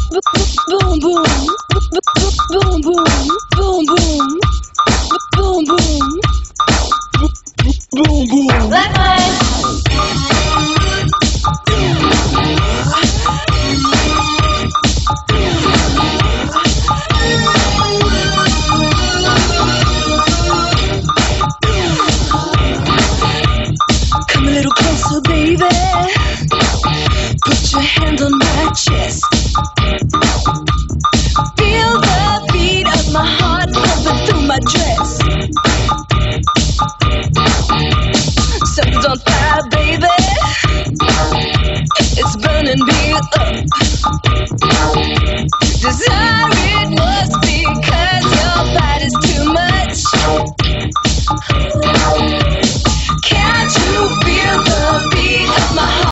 Boom boom, boom boom, boom boom, boom boom, boom boom. Black light. Come a little closer, baby. Put your hand on my chest.